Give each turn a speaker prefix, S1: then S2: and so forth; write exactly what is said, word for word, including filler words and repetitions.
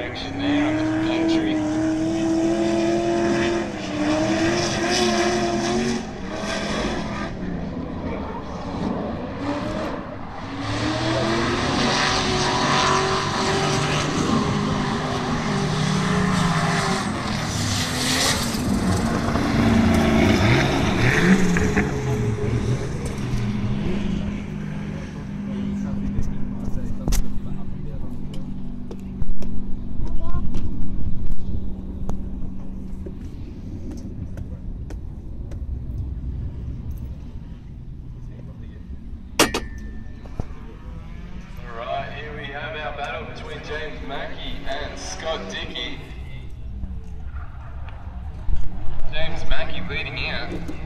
S1: action there on the gantry. Between James Mackey and Scott Dickey. James Mackey leading out.